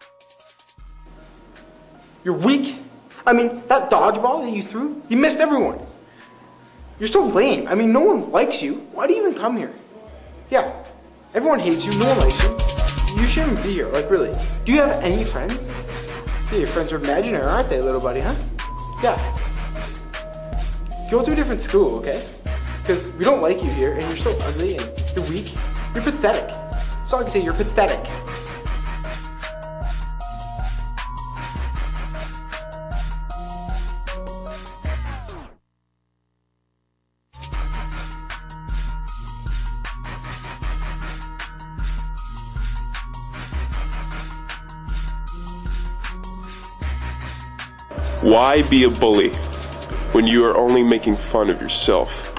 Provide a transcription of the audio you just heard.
You're weak. I mean, that dodgeball that you threw, you missed everyone. You're so lame. I mean, no one likes you. Why do you even come here? Yeah, everyone hates you. No one likes you. You shouldn't be here. Like, really. Do you have any friends? Yeah, your friends are imaginary, aren't they, little buddy, huh? Yeah. Go to a different school, okay? Because we don't like you here, and you're so ugly, and you're weak. You're pathetic. That's all I can say. You're pathetic. Why be a bully when you are only making fun of yourself?